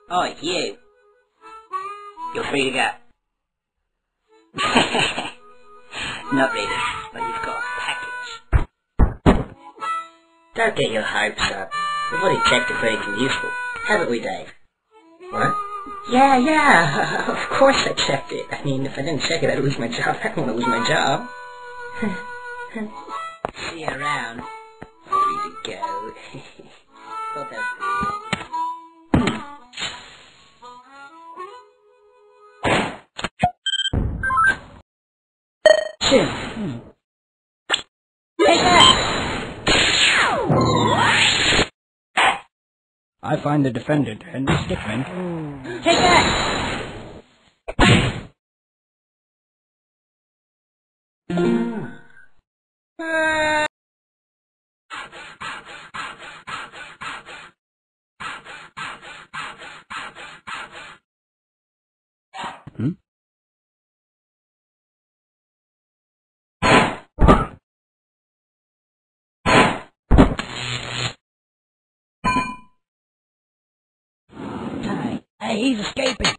Oh, you. You're free to go. Not really, but you've got a package. Don't get your hopes up. We've already checked it for anything useful. Haven't we, Dave? What? Yeah, of course I checked it. I mean, if I didn't check it, I'd lose my job. I don't want to lose my job. See you around. Free to go. Thought that was pretty good. Take that! I find the defendant, Henry Stickmin. Take that! Hmm? Hey, he's escaping.